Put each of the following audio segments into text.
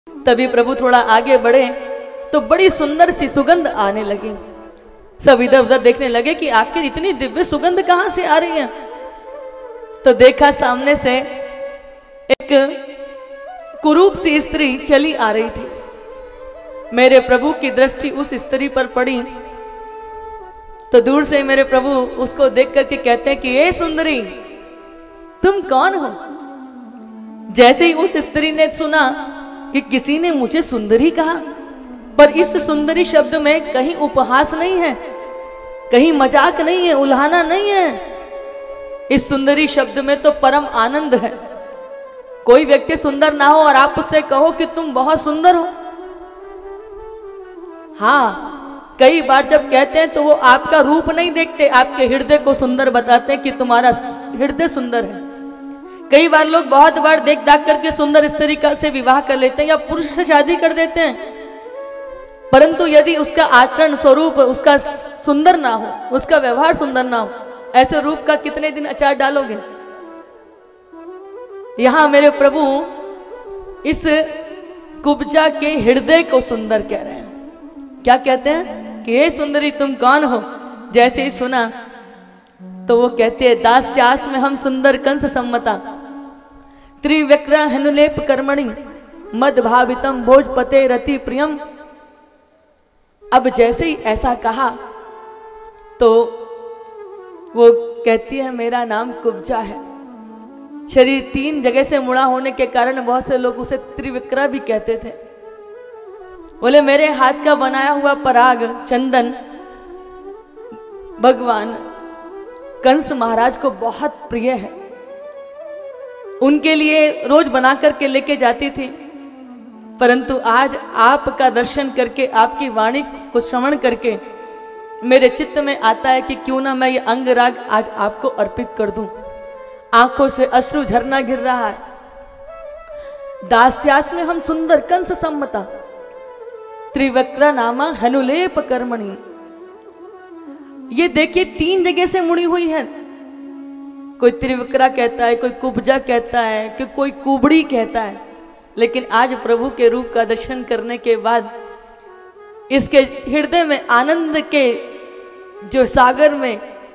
तभी प्रभु थोड़ा आगे बढ़े तो बड़ी सुंदर सी सुगंध आने लगी। सब इधर उधर देखने लगे कि आखिर इतनी दिव्य सुगंध कहां से आ रही है। तो देखा सामने से एक कुरूप सी स्त्री चली आ रही थी। मेरे प्रभु की दृष्टि उस स्त्री पर पड़ी तो दूर से मेरे प्रभु उसको देख करके कहते हैं कि ए सुंदरी, तुम कौन हो? जैसे ही उस स्त्री ने सुना कि किसी ने मुझे सुंदरी कहा, पर इस सुंदरी शब्द में कहीं उपहास नहीं है, कहीं मजाक नहीं है, उल्हाना नहीं है। इस सुंदरी शब्द में तो परम आनंद है। कोई व्यक्ति सुंदर ना हो और आप उससे कहो कि तुम बहुत सुंदर हो। हाँ, कई बार जब कहते हैं तो वो आपका रूप नहीं देखते, आपके हृदय को सुंदर बताते हैं कि तुम्हारा हृदय सुंदर है। कई बार लोग बहुत बार देख दाख करके सुंदर स्त्री से विवाह कर लेते हैं या पुरुष से शादी कर देते हैं, परंतु यदि उसका आचरण स्वरूप उसका सुंदर ना हो, उसका व्यवहार सुंदर ना हो, ऐसे रूप का कितने दिन अचार डालोगे। यहां मेरे प्रभु इस कुब्जा के हृदय को सुंदर कह रहे हैं। क्या कहते हैं कि हे सुंदरी, तुम कौन हो? जैसे ही सुना तो वो कहते हैं, दास्यास में हम सुंदर कंस सम्मता त्रिविक्रा हनुलेप कर्मणि मद भावितम भोजपते रति प्रियम। अब जैसे ही ऐसा कहा तो वो कहती है, मेरा नाम कुब्जा है। शरीर 3 जगह से मुड़ा होने के कारण बहुत से लोग उसे त्रिविक्रा भी कहते थे। बोले, मेरे हाथ का बनाया हुआ पराग चंदन भगवान कंस महाराज को बहुत प्रिय है, उनके लिए रोज बना करके लेके जाती थी। परंतु आज आपका दर्शन करके, आपकी वाणी को श्रवण करके मेरे चित्त में आता है कि क्यों ना मैं ये अंग राग आज आपको अर्पित कर दूं। आंखों से अश्रु झरना गिर रहा है। दास्यास में हम सुंदर कंस सम्मता त्रिवक्रा नामा हनुलेप कर्मणि। ये देखिए 3 जगह से मुड़ी हुई है। कोई त्रिविक्रा कहता है, कोई कुब्जा कहता है, कि कोई कुबड़ी कहता है। लेकिन आज प्रभु के रूप का दर्शन करने के बाद इसके हृदय में आनंद के जो सागर में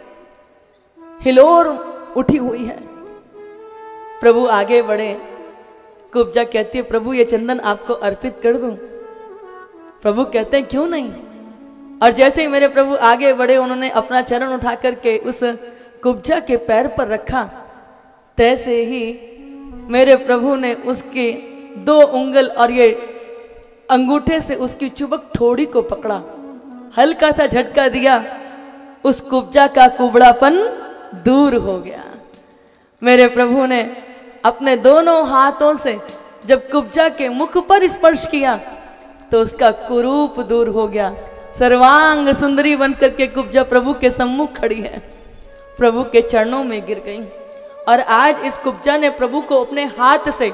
हिलोर उठी हुई है। प्रभु आगे बढ़े। कुब्जा कहती है, प्रभु ये चंदन आपको अर्पित कर दूं? प्रभु कहते हैं, क्यों नहीं। और जैसे ही मेरे प्रभु आगे बढ़े, उन्होंने अपना चरण उठा करके उस कुब्जा के पैर पर रखा। तैसे ही मेरे प्रभु ने उसके 2 उंगल और ये अंगूठे से उसकी चुबक ठोड़ी को पकड़ा, हल्का सा झटका दिया, उस कुब्जा का कुबड़ापन दूर हो गया। मेरे प्रभु ने अपने दोनों हाथों से जब कुब्जा के मुख पर स्पर्श किया तो उसका कुरूप दूर हो गया। सर्वांग सुंदरी बनकर के कुब्जा प्रभु के सम्मुख खड़ी है, प्रभु के चरणों में गिर गई। और आज इस कुब्जा ने प्रभु को अपने हाथ से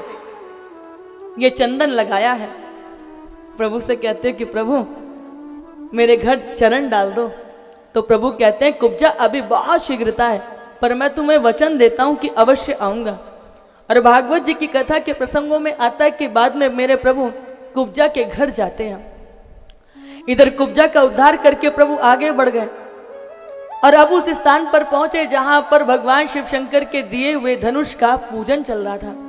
ये चंदन लगाया है। प्रभु से कहते हैं कि प्रभु मेरे घर चरण डाल दो। तो प्रभु कहते हैं, कुब्जा अभी बहुत शीघ्रता है, पर मैं तुम्हें वचन देता हूं कि अवश्य आऊंगा। और भागवत जी की कथा के प्रसंगों में आता है कि बाद में मेरे प्रभु कुब्जा के घर जाते हैं। इधर कुब्जा का उद्धार करके प्रभु आगे बढ़ गए और अब उस स्थान पर पहुंचे जहां पर भगवान शिव शंकर के दिए हुए धनुष का पूजन चल रहा था।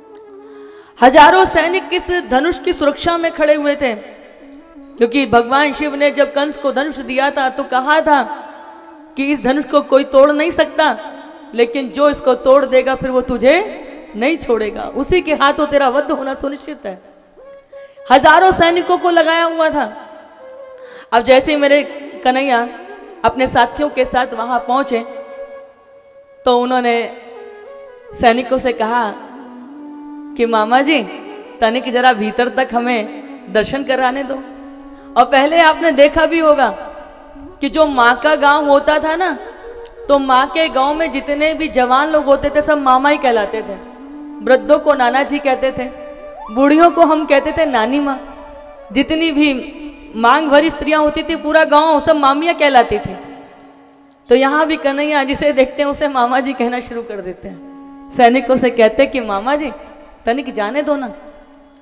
हजारों सैनिक इस धनुष की सुरक्षा में खड़े हुए थे, क्योंकि भगवान शिव ने जब कंस को धनुष दिया था तो कहा था कि इस धनुष को कोई तोड़ नहीं सकता, लेकिन जो इसको तोड़ देगा फिर वो तुझे नहीं छोड़ेगा, उसी के हाथों तेरा वध होना सुनिश्चित है। हजारों सैनिकों को लगाया हुआ था। अब जैसे मेरे कन्हैया अपने साथियों के साथ वहां पहुंचे तो उन्होंने सैनिकों से कहा कि मामा जी तनिक जरा भीतर तक हमें दर्शन कराने दो। और पहले आपने देखा भी होगा कि जो माँ का गांव होता था ना, तो माँ के गांव में जितने भी जवान लोग होते थे सब मामा ही कहलाते थे। वृद्धों को नाना जी कहते थे, बूढ़ियों को हम कहते थे नानी माँ। जितनी भी मांग भरी स्त्रियां होती थी पूरा गांव सब मामियाँ कहलाती थी। तो यहाँ भी कन्हैया जिसे देखते हैं उसे मामा जी कहना शुरू कर देते हैं। सैनिकों से कहते हैं कि मामा जी तनिक जाने दो ना।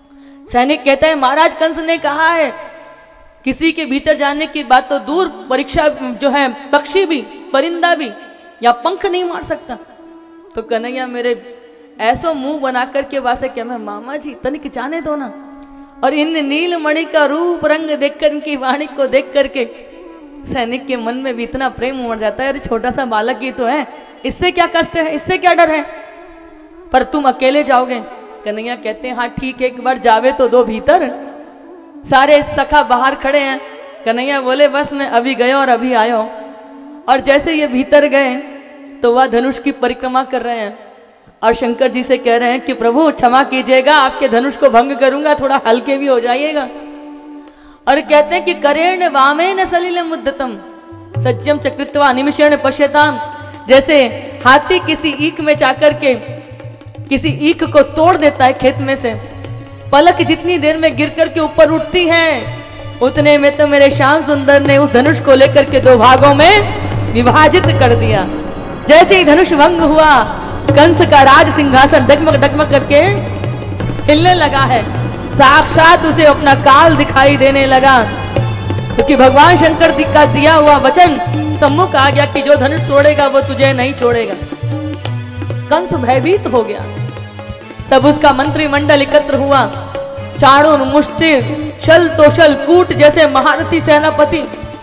सैनिक कहता है महाराज कंस ने कहा है किसी के भीतर जाने की बात तो दूर, परीक्षा जो है पक्षी भी, परिंदा भी या पंख नहीं मार सकता। तो कन्हैया मेरे ऐसा मुंह बना करके वासे क्या मैं मामा जी तनिक जाने दो ना। और इन नीलमणि का रूप रंग देखकर, इनकी वाणी को देख करके सैनिक के मन में भी इतना प्रेम उमड़ जाता है, अरे छोटा सा बालक ही तो है, इससे क्या कष्ट है, इससे क्या डर है, पर तुम अकेले जाओगे। कन्हैया कहते हैं हाँ ठीक है, एक बार जावे तो दो भीतर। सारे सखा बाहर खड़े हैं। कन्हैया बोले बस मैं अभी गया और अभी आया हूं। और जैसे ये भीतर गए तो वह धनुष की परिक्रमा कर रहे हैं और शंकर जी से कह रहे हैं कि प्रभु क्षमा कीजिएगा, आपके धनुष को भंग करूंगा, थोड़ा हल्के भी हो जाइएगा। और कहते हैं कि करेण वामेन सलिल मुद्दतम सज्जम चकृत्वा निमिषेण पश्यताम। जैसे हाथी किसी ईख में जाकर के किसी ईख को तोड़ देता है खेत में से, पलक जितनी देर में गिर करके ऊपर उठती है, उतने में तो मेरे श्याम सुंदर ने उस धनुष को लेकर के दो भागों में विभाजित कर दिया। जैसे ही धनुष भंग हुआ, कंस का राज सिंहासन डगमग डगमग करके हिलने लगा है, साक्षात उसे अपना काल दिखाई देने लगा, क्योंकि भगवान शंकर जी का दिया हुआ वचन सम्मुख आ गया कि जो धनुष तोड़ेगा वो तुझे नहीं छोड़ेगा। कंस भयभीत हो गया। तब उसका मंत्रिमंडल एकत्र हुआ, चाणूर, मुष्टिर, शल तोशल, कूट जैसे महारथी सेनापति,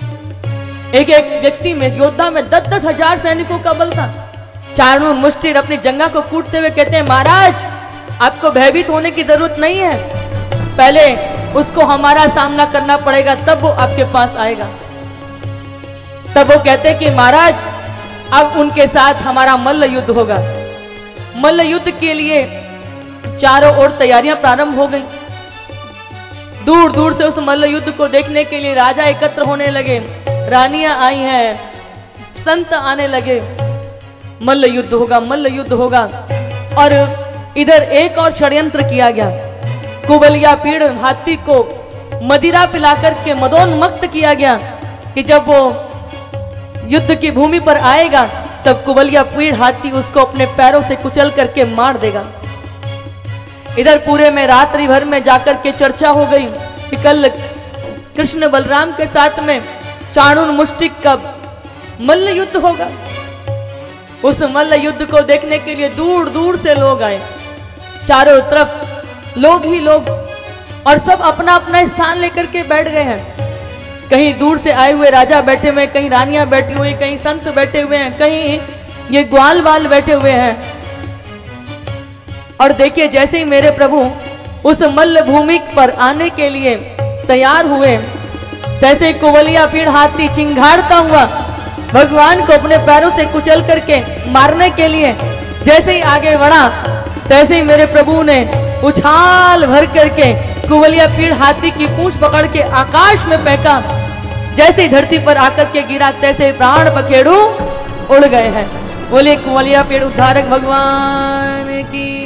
एक एक व्यक्ति में, योद्धा में 10-10 हजार सैनिकों का बल था। चाणूर मुष्टिर अपनी जंगा को कूटते हुए कहते हैं महाराज आपको भयभीत होने की जरूरत नहीं है, पहले उसको हमारा सामना करना पड़ेगा तब वो आपके पास आएगा। तब वो कहते हैं कि महाराज अब उनके साथ हमारा मल्ल युद्ध होगा। मल्ल युद्ध के लिए चारों ओर तैयारियां प्रारंभ हो गई। दूर दूर से उस मल्ल युद्ध को देखने के लिए राजा एकत्र होने लगे, रानियां आई हैं, संत आने लगे। मल्ल युद्ध होगा, मल्ल युद्ध होगा। और इधर एक और षड्यंत्र किया गया, कुबलिया पीड़ हाथी को मदिरा पिलाकर के मदोन्मत्त किया गया कि जब वो युद्ध की भूमि पर आएगा तब कुबलिया पीड़ हाथी उसको अपने पैरों से कुचल करके मार देगा। इधर पूरे में रात्रि भर में जाकर के चर्चा हो गई कि कल कृष्ण बलराम के साथ में चाणूर मुष्टिक का मल्ल युद्ध होगा। उस मल्ल युद्ध को देखने के लिए दूर दूर से लोग आए, चारों तरफ लोग ही लोग, और सब अपना अपना स्थान लेकर के बैठ गए हैं। कहीं दूर से आए हुए राजा बैठे हुए, कहीं रानियां बैठी हुई, कहीं संत बैठे हुए हैं, कहीं ये ग्वाल बाल बैठे हुए हैं। और देखिए जैसे ही मेरे प्रभु उस मल्ल भूमि पर आने के लिए तैयार हुए, तैसे कुबलिया पीड़ हाथी चिंघाड़ता हुआ भगवान को अपने पैरों से कुचल करके मारने के लिए जैसे ही आगे बढ़ा, तैसे ही मेरे प्रभु ने उछाल भर करके कुबलिया पीड़ हाथी की पूंछ पकड़ के आकाश में फेंका। जैसे ही धरती पर आकर के गिरा, तैसे प्राण पखेरु उड़ गए हैं। बोले कुबलिया पीड़ उद्धारक भगवान की।